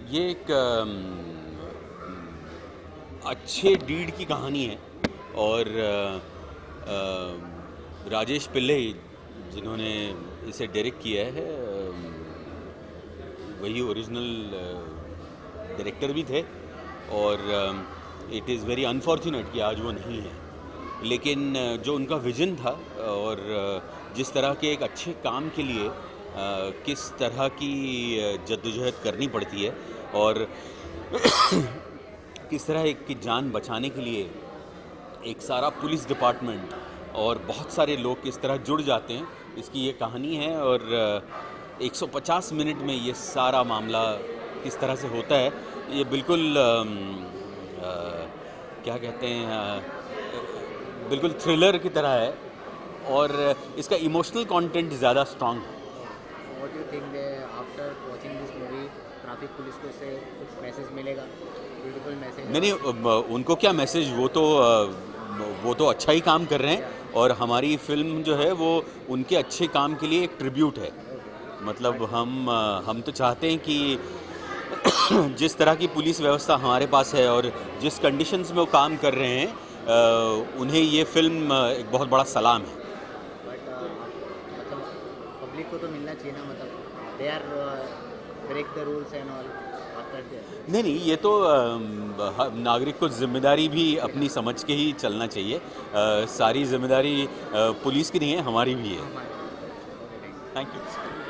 ये एक अच्छे डीड की कहानी है और राजेश पिल्ले जिन्होंने इसे डायरेक्ट किया है वही ओरिजिनल डायरेक्टर भी थे और इट इज़ वेरी अनफॉर्चुनेट कि आज वो नहीं है, लेकिन जो उनका विज़न था और जिस तरह के एक अच्छे काम के लिए किस तरह की जद्दोजहद करनी पड़ती है और किस तरह एक की जान बचाने के लिए एक सारा पुलिस डिपार्टमेंट और बहुत सारे लोग किस तरह जुड़ जाते हैं, इसकी ये कहानी है। और 150 मिनट में ये सारा मामला किस तरह से होता है, ये बिल्कुल क्या कहते हैं, बिल्कुल थ्रिलर की तरह है और इसका इमोशनल कंटेंट ज़्यादा स्ट्रांग है। What do you think after watching this movie, traffic police को इससे कुछ मैसेज मिलेगा? Beautiful message? नहीं, उनको क्या मैसेज, वो तो अच्छा ही काम कर रहे हैं और हमारी फिल्म जो है वो उनके अच्छे काम के लिए एक ट्रिब्यूट है। मतलब हम तो चाहते हैं कि जिस तरह की पुलिस व्यवस्था हमारे पास है और जिस कंडीशंस में वो काम कर रहे हैं उन्हें ये फिल्म एक बहुत बड़ा सलाम है। बट मतलब पब्लिक को तो मिलना चाहिए ना, मतलब they are break the rules and all after. नहीं, ये तो नागरिक को जिम्मेदारी भी अपनी समझ के ही चलना चाहिए। सारी जिम्मेदारी पुलिस की नहीं है, हमारी भी है। Thank you.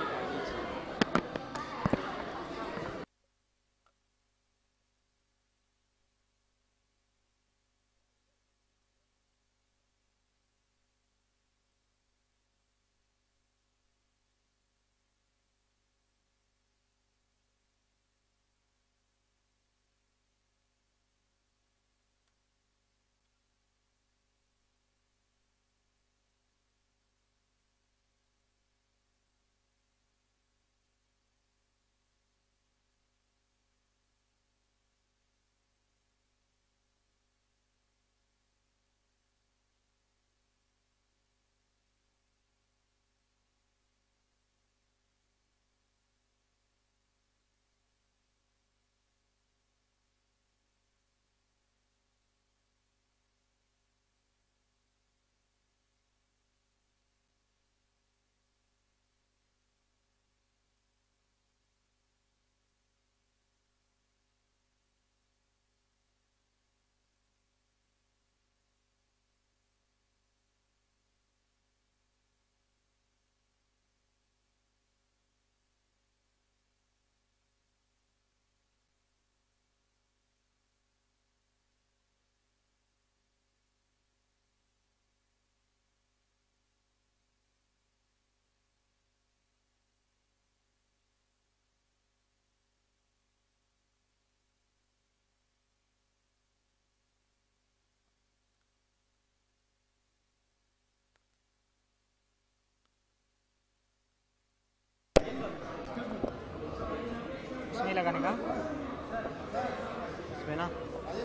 इसमें लगाने का, इसमें ना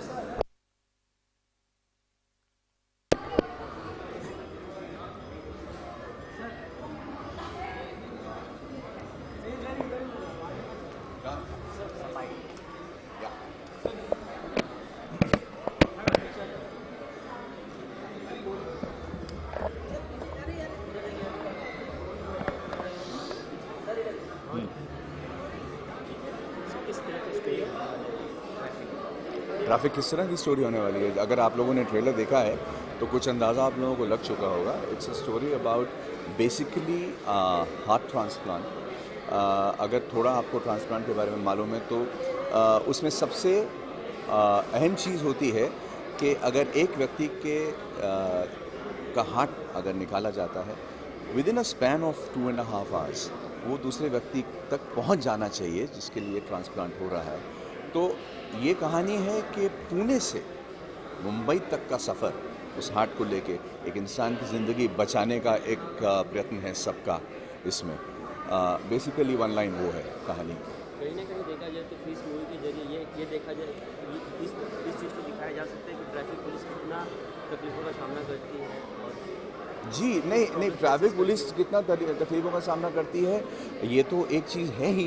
ट्रैफिक किस तरह की स्टोरी होने वाली है, अगर आप लोगों ने ट्रेलर देखा है तो कुछ अंदाज़ा आप लोगों को लग चुका होगा। It's a story about basically heart transplant. अगर थोड़ा आपको ट्रांसप्लांट के बारे में मालूम है तो उसमें सबसे अहम चीज़ होती है कि अगर एक व्यक्ति के का हार्ट अगर निकाला जाता है within a span of 2.5 hours वो दूसरे व्यक्ति तक पहुंच जाना चाहिए जिसके लिए ट्रांसप्लांट हो रहा है। तो ये कहानी है कि पुणे से मुंबई तक का सफ़र उस हार्ट को लेके एक इंसान की ज़िंदगी बचाने का एक प्रयत्न है सबका इसमें। बेसिकली वन लाइन वो है कहानी। कहीं ना कहीं देखा जाए तो इस मूवी के जरिए ये देखा जाए, इस चीज़ को दिखाया जा सकता है कि ट्रैफिक पुलिस कितना तकलीफ़ों का सामना करती है। और जी नहीं, ट्रैफिक पुलिस कितना तकलीफ़ों का सामना करती है ये तो एक चीज़ है ही,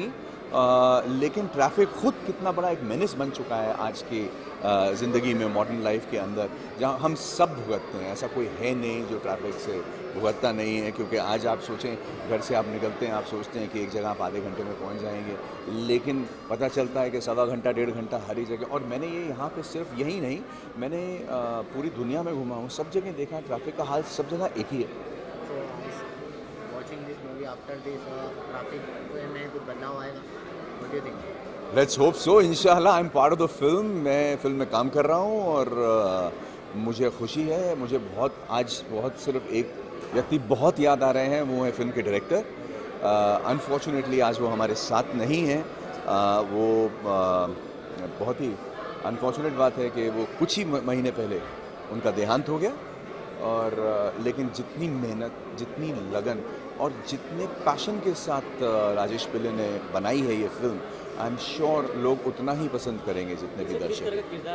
लेकिन ट्रैफिक खुद कितना बड़ा एक मेनेस बन चुका है आज की ज़िंदगी में, मॉडर्न लाइफ के अंदर, जहाँ हम सब भुगतते हैं। ऐसा कोई है नहीं जो ट्रैफिक से भुगतता नहीं है, क्योंकि आज आप सोचें, घर से आप निकलते हैं, आप सोचते हैं कि एक जगह आप आधे घंटे में पहुंच जाएंगे, लेकिन पता चलता है कि सवा घंटा 1.5 घंटा हर ही जगह। और मैंने ये यहाँ पे सिर्फ यही नहीं, मैंने पूरी दुनिया में घूमा हूँ, सब जगह देखा ट्रैफिक का हाल सब जगह एक ही है। Watching this movie after this traffic में कुछ बदलाव आएगा? What do you think? Let's hope so, इंशाल्लाह। I am part of the film, मैं फिल्म में काम कर रहा हूँ और मुझे खुशी है। मुझे बहुत सिर्फ एक व्यक्ति बहुत याद आ रहे हैं, वो है फिल्म के डायरेक्टर। अनफॉर्चुनेटली आज वो हमारे साथ नहीं हैं। वो बहुत ही अनफॉर्चुनेट बात है कि वो कुछ ही महीने पहले उनका देहांत हो गया। और लेकिन जितनी मेहनत, जितनी लगन और जितने पैशन के साथ राजेश पिल्ले ने बनाई है ये फिल्म, आई एम श्योर लोग उतना ही पसंद करेंगे जितने भी दर्शक।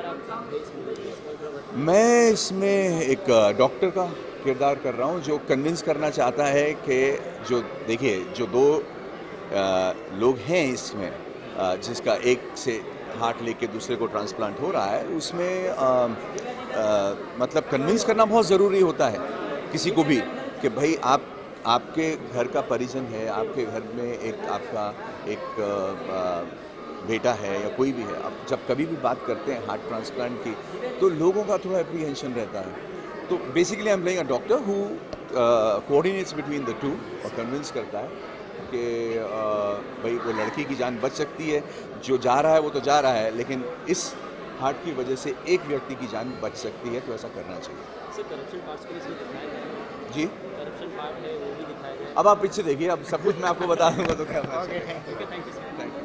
मैं इसमें एक डॉक्टर का किरदार कर रहा हूँ जो कन्विंस करना चाहता है कि जो दो लोग हैं इसमें, जिसका एक से हार्ट लेके दूसरे को ट्रांसप्लांट हो रहा है, उसमें मतलब कन्विंस करना बहुत ज़रूरी होता है किसी को भी कि भाई आपके घर का परिजन है, आपके घर में आपका एक बेटा है या कोई भी है। अब जब कभी भी बात करते हैं हार्ट ट्रांसप्लांट की, तो लोगों का थोड़ा एप्रीहेंशन रहता है। तो basically I am playing a doctor who coordinates between the two और कन्विंस करता है कि भाई वो लड़की की जान बच सकती है, जो जा रहा है वो तो जा रहा है, लेकिन इस हार्ट की वजह से एक व्यक्ति की जान बच सकती है, तो ऐसा करना चाहिए। करप्शन पार्ट्स को इसमें दिखाया गया है। जी, करप्शन पार्ट है वो भी दिखाया गया है। अब आप पीछे देखिए, अब सब कुछ मैं आपको बता दूंगा तो क्या बात है। Thank you sir. Thank you.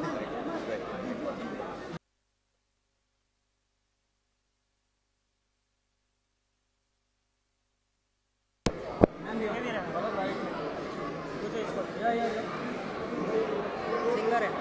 Singer है।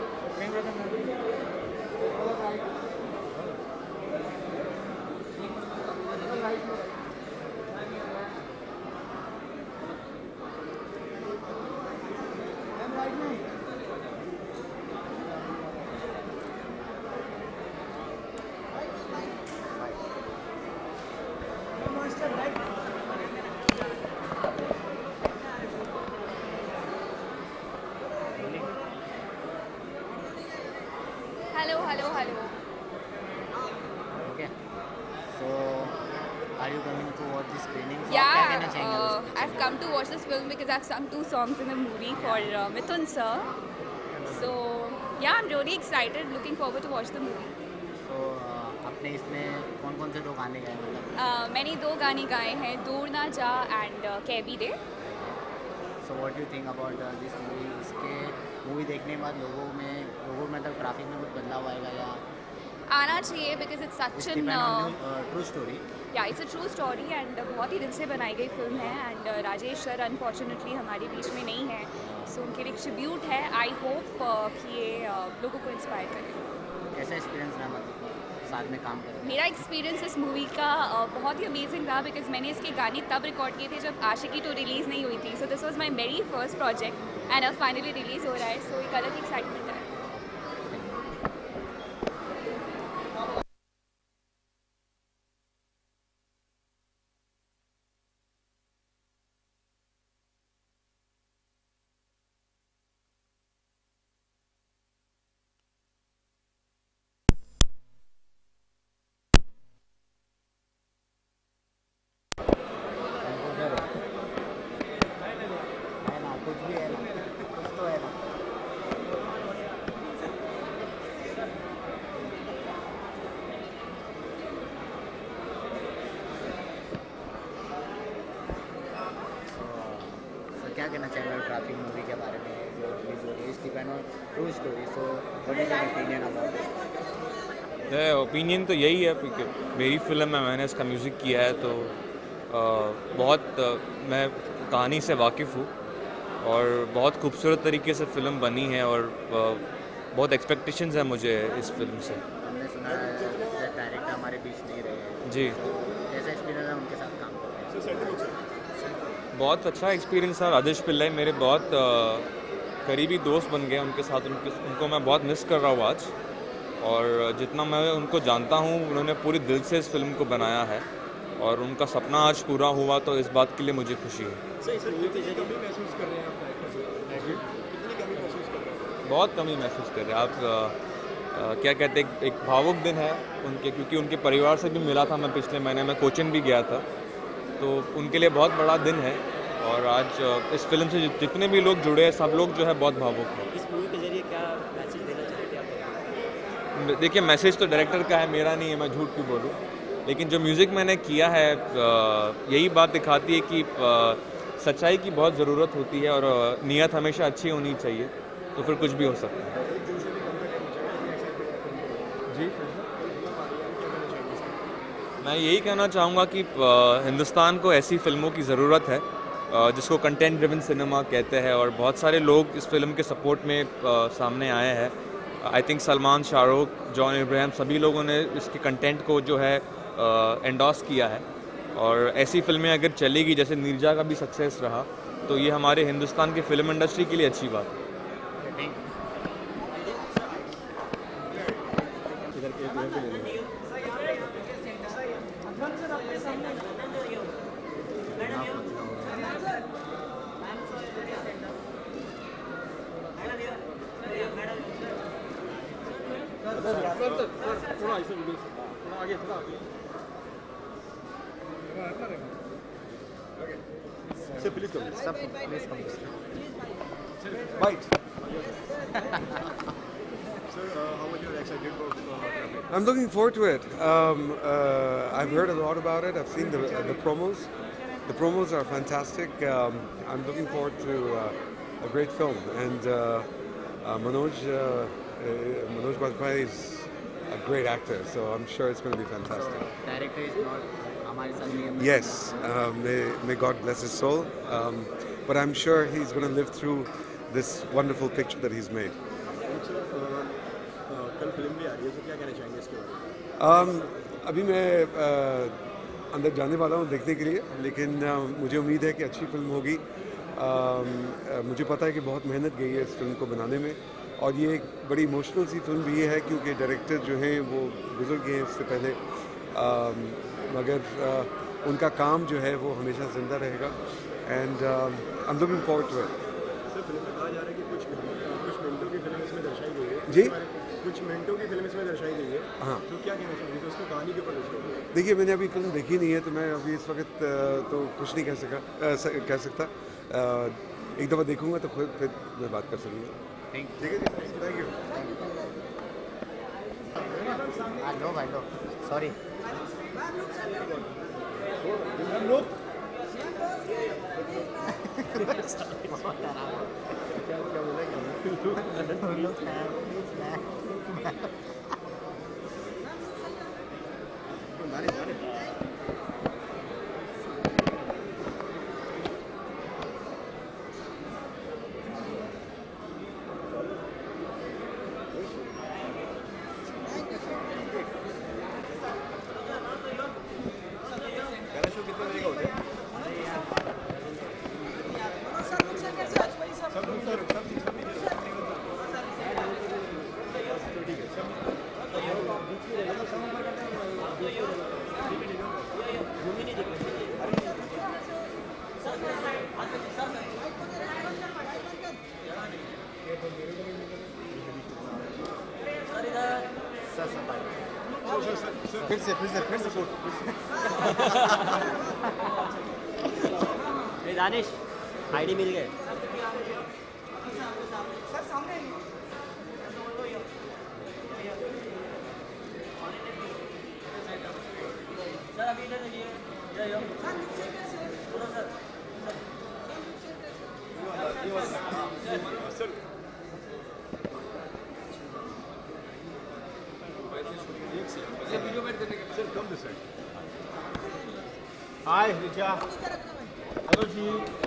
Hello. Okay. So, are you coming to watch the screening? So Yeah, क्या कहना चाहेंगे आप इसके I've come to watch this film because I've sung 2 songs in the movie for Mithun sir. So, yeah, I'm really excited, looking forward to watch the movie. तो आपने इसमें कौन-कौन से 2 गाने गाए मतलब? मैंने 2 गाने गाए हैं, दूर ना जा एंड कैबी डे। So what do you think about this movie? इसके मूवी देखने के बाद लोगों में मतलब ट्रैफिक में कुछ बदलाव आएगा या आना चाहिए because it's such an true story? या it's a true story and बहुत ही दिल से बनाई गई फिल्म है। एंड राजेश सर अनफॉर्चुनेटली हमारे बीच में नहीं है, सो उनके लिए ट्रिब्यूट है। आई होप कि ये लोगों को इंस्पायर करे। कैसा एक्सपीरियंस रहा मतलब साथ में काम करना? मेरा एक्सपीरियंस इस मूवी का बहुत ही अमेजिंग रहा बिकॉज मैंने इसके गाने तब रिकॉर्ड किए थे जब आशिकी 2 रिलीज़ नहीं हुई थी। So this was my very first project and अब फाइनली रिलीज़ हो रहा है, सो एक अलग एक्साइटमेंट है। है ना, कुछ भी है ना, कुछ तो है ना। तो क्या कहना चाहेंगे ट्रैफिक मूवी के बारे में जो रिलीज हो रही है? It's depend on true story, so what is your opinion about it? Opinion तो यही है कि मेरी फिल्म है, मैंने इसका म्यूज़िक किया है, तो मैं कहानी से वाकिफ़ हूँ और बहुत खूबसूरत तरीके से फ़िल्म बनी है और बहुत एक्सपेक्टेशंस है मुझे इस फिल्म से। हमने सुना है डायरेक्टर हमारे बीच नहीं रहे हैं, जी, कैसा एक्सपीरियंस है उनके साथ काम करने? बहुत अच्छा एक्सपीरियंस था। राजेश पिल्लाई मेरे बहुत करीबी दोस्त बन गए उनके साथ, उनको मैं बहुत मिस कर रहा हूँ आज। और जितना मैं उनको जानता हूँ, उन्होंने पूरी दिल से इस फिल्म को बनाया है और उनका सपना आज पूरा हुआ, तो इस बात के लिए मुझे खुशी है। बहुत कमी महसूस कर रहे हैं आप। क्या कहते हैं, एक भावुक दिन है उनके, क्योंकि उनके परिवार से भी मिला था मैं पिछले महीने, मैं कोचिन भी गया था, तो उनके लिए बहुत बड़ा दिन है। और आज इस फिल्म से जितने भी लोग जुड़े हैं, सब लोग जो है बहुत भावुक हैं। इस मूवी के जरिए क्या मैसेज देना चाहते हैं आप? देखिए, मैसेज तो डायरेक्टर का है, मेरा नहीं है, मैं झूठ क्यों बोलूँ। लेकिन जो म्यूज़िक मैंने किया है, यही बात दिखाती है कि सच्चाई की बहुत ज़रूरत होती है और नीयत हमेशा अच्छी होनी चाहिए, तो फिर कुछ भी हो सकता है। जी, मैं यही कहना चाहूँगा कि हिंदुस्तान को ऐसी फिल्मों की ज़रूरत है जिसको कंटेंट ड्रिवन सिनेमा कहते हैं, और बहुत सारे लोग इस फिल्म के सपोर्ट में सामने आए हैं। आई थिंक सलमान, शाहरुख, जॉन इब्राहिम, सभी लोगों ने इसके कंटेंट को जो है एंडोर्स किया है। और ऐसी फिल्में अगर चलेगी, जैसे नीरजा का भी सक्सेस रहा, तो ये हमारे हिंदुस्तान की फिल्म इंडस्ट्री के लिए अच्छी बात है। I'm looking forward to it. I've heard a lot about it. I've seen the promos. The promos are fantastic. I'm looking forward to a great film. And Manoj Bajpayee is a great actor, so I'm sure it's going to be fantastic. So, director is not Hamare Sangh. Yes, may God bless his soul. But I'm sure he's going to live through this wonderful picture that he's made. कल film भी आ रही है, तो क्या कहना चाहेंगे इसके बारे में? अभी मैं अंदर जाने वाला हूँ देखने के लिए, लेकिन मुझे उम्मीद है कि अच्छी फिल्म होगी। मुझे पता है कि बहुत मेहनत गई है इस फिल्म को बनाने में, और ये एक बड़ी इमोशनल सी फिल्म भी है, क्योंकि डायरेक्टर जो हैं वो गुजर गए हैं इससे पहले, मगर उनका काम जो है वो हमेशा ज़िंदा रहेगा। And I am looking forward to it. Sir, film में कहा जा रहा है कि कुछ मिनटों की फिल्म इसमें दर्शाई गई है। जी, कुछ मिनटों की फिल्म इसमें दर्शाई गई है। हाँ, तो क्या कहना चाहेंगे, तो उसको कहानी के ऊपर दर्शाई गई है? देखिए, मैंने अभी फिल्म देखी नहीं है, तो मैं अभी इस वक्त तो कुछ नहीं कह सकता। एक दफ़ा देखूंगा तो फिर मैं बात कर सकूँगा। ठीक है जी, थैंक यू। लो भाई लो, सॉरी। फिर से दानिश, आईडी मिल गए। Hi Richa, hello ji.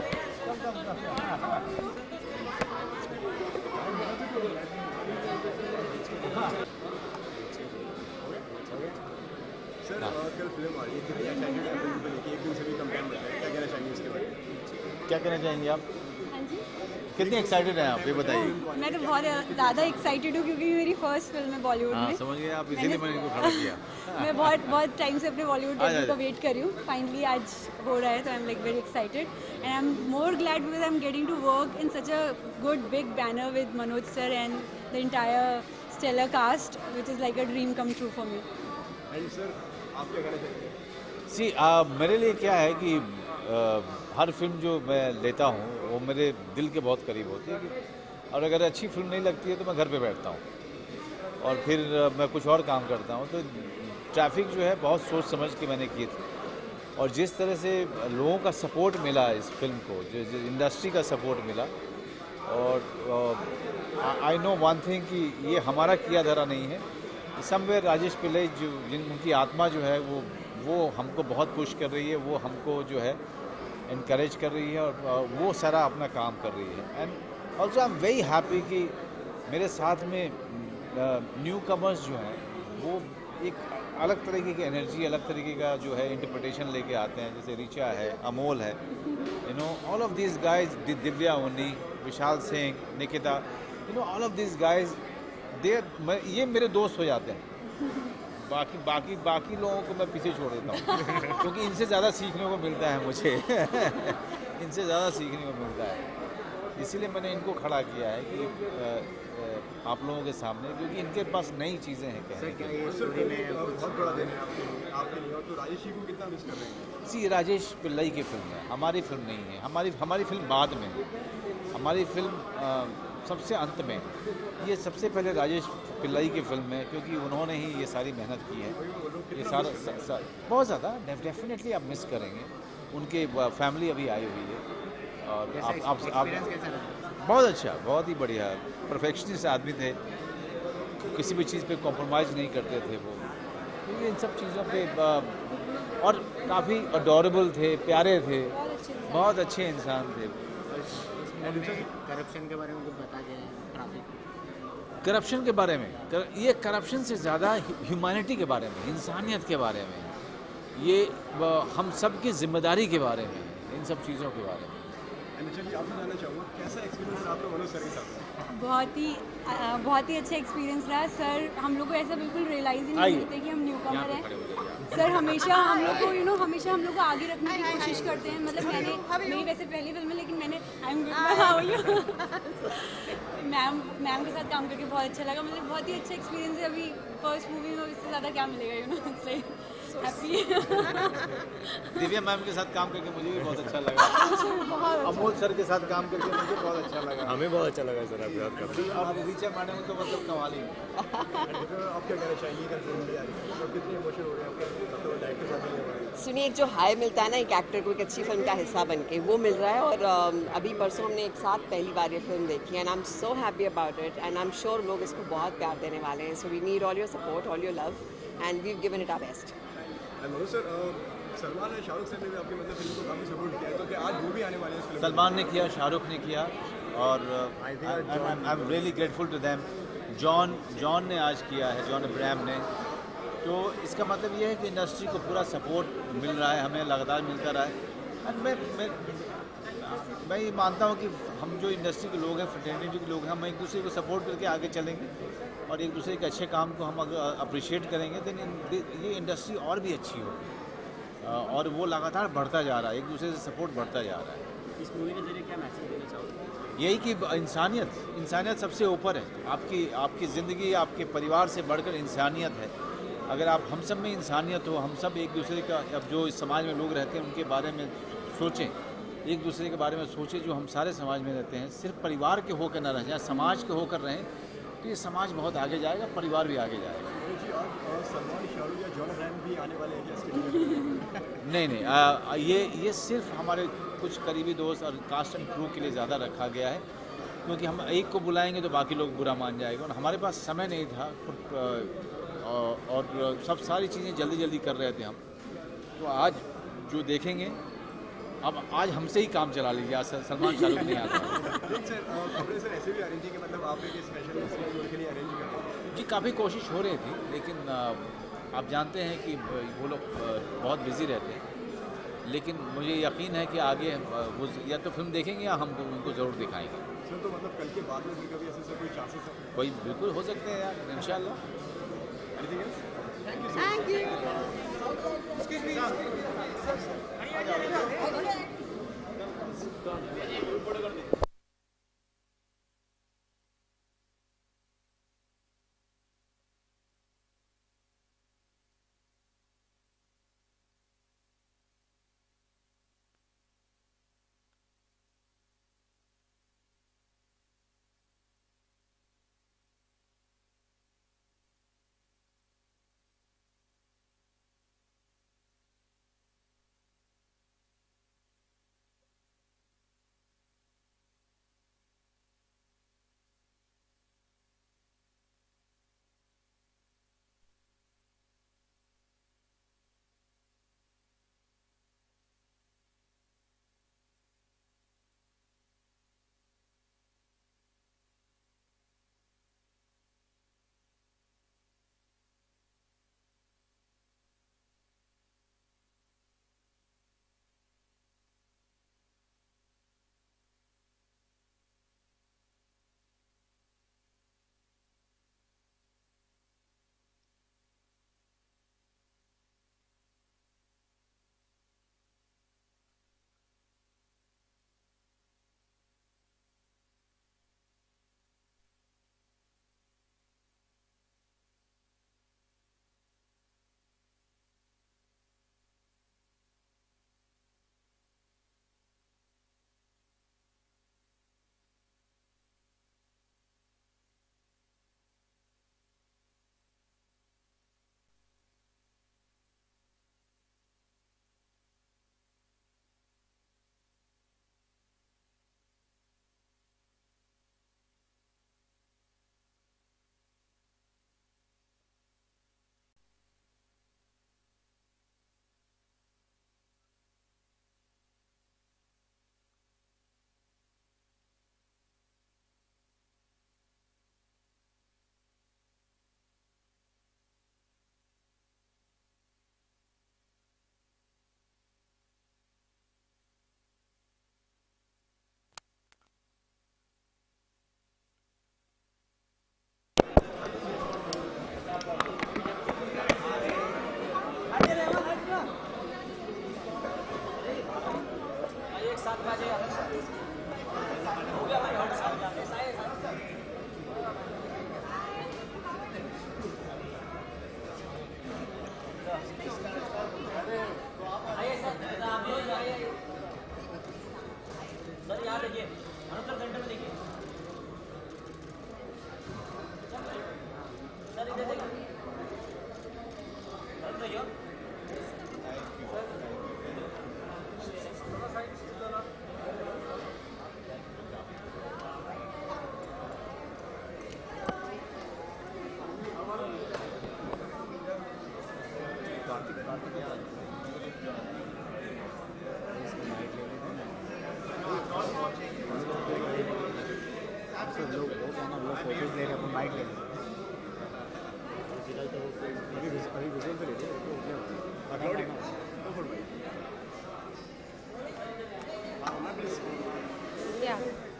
Sir, कल फिल्म आ रही है, कितनी एक्साइटेड है फिल्म को लेके? एक दिन से भी कंपेयर करते हैं, क्या कहना चाहेंगे इसके बारे में? क्या कहना चाहेंगे आप? हाँ जी। कितने एक्साइटेड हैं आप ये बताइए। मैं तो बहुत ज़्यादा एक्साइटेड हूँ क्योंकि मेरी फर्स्ट फिल्म है बॉलीवुड हाँ में। समझ गए आप, इसीलिए मैंने इनको खड़ा किया। मैं बहुत टाइम से अपने बॉलीवुड डेब्यू का वेट कर रही हूँ, फाइनली आज हो रहा है, तो I am like very excited and I am more glad because I am getting to work in such a good big banner with Manoj sir and the entire stellar cast which is like a dream come true for me. Sir आप क्या कहना चाहेंगे? सी मेरे लिए क्या है कि हर film जो मैं लेता हूँ वो मेरे दिल के बहुत करीब होती है और अगर अच्छी फिल्म नहीं लगती है तो मैं घर पे बैठता हूँ और फिर मैं कुछ और काम करता हूँ। तो ट्रैफिक जो है बहुत सोच समझ के मैंने की थी और जिस तरह से लोगों का सपोर्ट मिला इस फिल्म को, जो इंडस्ट्री का सपोर्ट मिला और आई नो वन थिंग कि ये हमारा किया धरा नहीं है, समवेयर राजेश पिल्लई जो उनकी आत्मा जो है वो हमको बहुत पुश कर रही है, वो हमको जो है इनकरेज कर रही है और वो सारा अपना काम कर रही है। And also I am very happy कि मेरे साथ में न्यू कमर्स जो हैं वो एक अलग तरीके की एनर्जी, अलग तरीके का जो है इंटरप्रिटेशन लेके आते हैं, जैसे ऋचा है, अमोल है, you know all of this guys, Divya Unni, Vishal Singh, Nikita, you know all of this guys ये मेरे दोस्त हो जाते हैं। बाकी लोगों को मैं पीछे छोड़ देता हूँ क्योंकि इनसे ज़्यादा सीखने को मिलता है मुझे इनसे ज़्यादा सीखने को मिलता है, इसीलिए मैंने इनको खड़ा किया है कि आप लोगों के सामने, क्योंकि इनके पास नई चीज़ें हैं। क्या ये स्टोरी में बहुत बड़ा दिन है आपके लिए, और तो राजेश जी को कितना मिस कर रहे हैं? सी राजेश पिल्लई की फिल्म है, हमारी फिल्म नहीं है। हमारी फिल्म बाद में, हमारी फिल्म सबसे अंत में। ये सबसे पहले राजेश पिल्लई की फिल्म है क्योंकि उन्होंने ही ये सारी मेहनत की है। ये सारा बहुत ज़्यादा डेफिनेटली आप मिस करेंगे। उनके फैमिली अभी आई हुई है और आप बहुत अच्छा, बहुत ही बढ़िया, परफेक्शनिस्ट आदमी थे, किसी भी चीज़ पे कॉम्प्रोमाइज़ नहीं करते थे वो। तो इन सब चीज़ों पे और काफ़ी अडोरेबल थे, प्यारे थे, बहुत अच्छे इंसान थे। करप्शन के बारे में कुछ बता दें, ट्रैफिक करप्शन के बारे में, ये करप्शन से ज़्यादा ह्यूमैनिटी के बारे में, इंसानियत के बारे में, ये हम सब की जिम्मेदारी के बारे में, इन सब चीज़ों के बारे में। चलिए आपसे जानना चाहूँगा कैसा एक्सपीरियंस रहा आपका मनोज सर के साथ? बहुत ही अच्छा एक्सपीरियंस रहा सर। हम लोग को ऐसा बिल्कुल रियलाइज़ ही नहीं होता कि हम न्यू कमर हैं। सर हमेशा हम लोग को हमेशा हम लोग को आगे रखने की कोशिश करते हैं। मतलब मेरी वैसे पहली फिल्म है लेकिन मैंने मैम के साथ काम करके बहुत अच्छा लगा। मतलब बहुत ही अच्छा एक्सपीरियंस है। अभी फर्स्ट मूवी में इससे ज़्यादा क्या मिलेगा, हैप्पी। दिव्या मैम के साथ काम करके मुझे भी बहुत अच्छा लगा। अमोल सर के साथ काम करके मुझे बहुत अच्छा लगा। हमें बहुत अच्छा लगा सर आपके साथ काम। और ऋचा मैडम तो मतलब कमाल ही है। आप क्या कहना चाहेंगे? कितने इमोशन हो रहे हैं आपके डायरेक्टर साथ? सुनिए, एक जो हाई मिलता है ना एक एक्टर को एक अच्छी फिल्म का हिस्सा बन के, वो मिल रहा है। और अभी परसों हमने एक साथ पहली बार ये फिल्म देखी and I am so happy about it and I am sure लोग इसको बहुत प्यार देने वाले हैं। So we need all your support, all your love and we have given it our best. Manoj sir, Salman और शाहरुख सर ने भी आपकी मतलब फिल्म को काफ़ी सपोर्ट किया है, तो क्या आज वो भी आने वाले हैं इस फिल्म? सलमान ने किया, शाहरुख ने किया और I am really grateful to them. John ने आज किया है, जॉन अब्राहम ने। तो इसका मतलब ये है कि इंडस्ट्री को पूरा सपोर्ट मिल रहा है, हमें लगातार मिलता रहा है। एंड मैं ये मानता हूँ कि हम जो इंडस्ट्री के लोग हैं, फ्रेटर्निटी के लोग हैं, हम एक दूसरे को सपोर्ट करके आगे चलेंगे और एक दूसरे के अच्छे काम को हम अगर अप्रिशिएट करेंगे तो ये इंडस्ट्री और भी अच्छी होगी और वो लगातार बढ़ता जा रहा है, एक दूसरे से सपोर्ट बढ़ता जा रहा है। इस मूवी के जरिए क्या मैसेज देना चाहोगे? यही कि इंसानियत सबसे ऊपर है। आपकी ज़िंदगी, आपके परिवार से बढ़कर इंसानियत है। अगर आप हम सब में इंसानियत हो, हम सब एक दूसरे का, अब जो इस समाज में लोग रहते हैं उनके बारे में सोचें, एक दूसरे के बारे में सोचें, जो हम सारे समाज में रहते हैं, सिर्फ परिवार के होकर न रहें, समाज के होकर रहें, तो ये समाज बहुत आगे जाएगा, परिवार भी आगे जाएगा। सलमान, शाहरुख या जॉन अब्राहम भी आने वाले हैं? नहीं, ये सिर्फ हमारे कुछ करीबी दोस्त और कास्ट एंड क्रू के लिए ज़्यादा रखा गया है, क्योंकि हम एक को बुलाएंगे तो बाकी लोग बुरा मान जाएगा और हमारे पास समय नहीं था और सब सारी चीज़ें जल्दी कर रहे थे हम। तो आज जो देखेंगे, अब आज हमसे ही काम चला लीजिए, आज सलमान शाहरुख नहीं आता। सर ऐसे भी अरेंज कि मतलब आप एक स्पेशल के लिए अरेंज कर रहे हैं? जी, काफ़ी कोशिश हो रही थी, लेकिन आप जानते हैं कि वो लोग बहुत बिजी रहते हैं। लेकिन मुझे यकीन है कि आगे वो या तो फिल्म देखेंगे या हम उनको ज़रूर दिखाएंगे। सर तो मतलब कल के बाद में फिर कभी ऐसे कोई चांसेस है? कोई बिल्कुल हो सकते हैं यार, इंशाल्लाह। Anything else? Thank you. Excuse me. Yeah.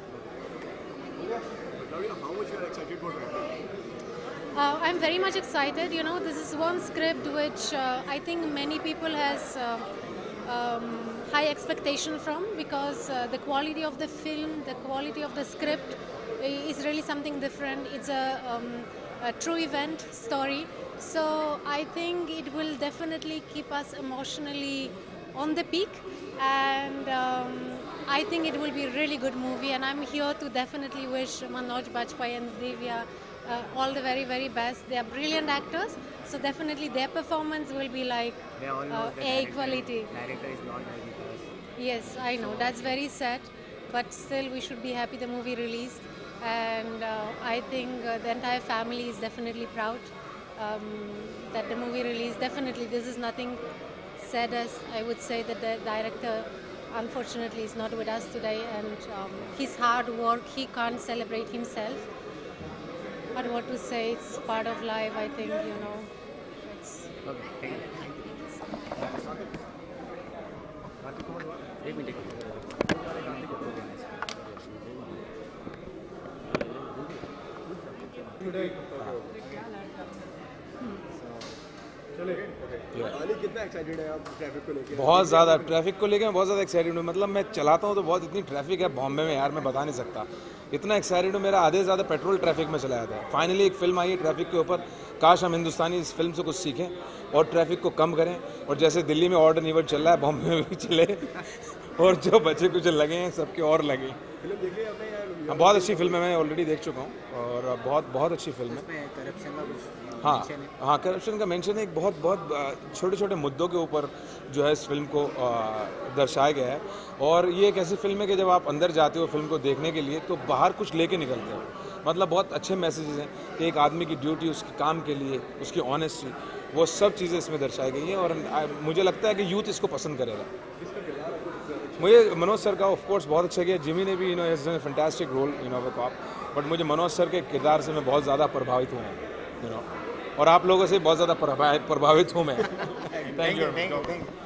How much you are excited for writing? I'm very much excited. You know, this is one script which I think many people has high expectation from, because the quality of the film, the quality of the script is really something different. It's a true event story. So I think it will definitely keep us emotionally on the peak, and I think it will be a really good movie, and I'm here to definitely wish Manoj Bajpayee and Divya all the very, very best. They are brilliant actors, so definitely their performance will be like They all know the A quality. Director is not there with us. Yes, I know, that's very sad, but still we should be happy the movie released, and I think the entire family is definitely proud that the movie released. Definitely this is nothing sad, as I would say that the director unfortunately is not with us today, and his hard work, he can't celebrate himself. But what to say, it's part of life, I think, you know. It's Okay, thank you. एक minute कितना excited है आप traffic को लेकर? बहुत ज़्यादा traffic को लेकर मैं बहुत ज़्यादा एक्साइटेड हूँ। मतलब मैं चलाता हूँ तो बहुत इतनी ट्रैफिक है बॉम्बे में यार, मैं बता नहीं सकता। इतना एक्साइटेड हूँ, मेरा आधे से ज़्यादा पेट्रोल ट्रैफिक में चला जाता है। फाइनली एक फिल्म आई है ट्रैफिक के ऊपर। काश हम हिंदुस्तानी इस फिल्म से कुछ सीखें और ट्रैफिक को कम करें, और जैसे दिल्ली में ऑर्डर निवर्ड चल रहा है बॉम्बे में भी चले, और जो बच्चे कुछ लगे हैं सबके और लगे। फिल्म देख लिया आपने यार? हाँ, बहुत अच्छी फिल्म है, मैं ऑलरेडी देख चुका हूँ और बहुत बहुत अच्छी फिल्म है। इसमें करप्शन का कुछ हाँ mention है? हाँ, करप्शन का मेंशन है। एक बहुत छोटे छोटे मुद्दों के ऊपर जो है इस फिल्म को दर्शाया गया है। और ये एक ऐसी फिल्म है कि जब आप अंदर जाते हो फिल्म को देखने के लिए तो बाहर कुछ लेके निकलते हो। मतलब बहुत अच्छे मैसेजेस हैं कि एक आदमी की ड्यूटी, उसके काम के लिए, उसकी ऑनेस्टी, वो सब चीज़ें इसमें दर्शाई गई हैं। और मुझे लगता है कि यूथ इसको पसंद करेगा। मुझे मनोज सर का ऑफ कोर्स बहुत अच्छा किया। जिमी ने भी फैंटास्टिक रोल कॉप, बट मुझे मनोज सर के किरदार से मैं बहुत ज़्यादा प्रभावित हूँ और आप लोगों से बहुत ज़्यादा प्रभावित हूँ मैं। Thank you.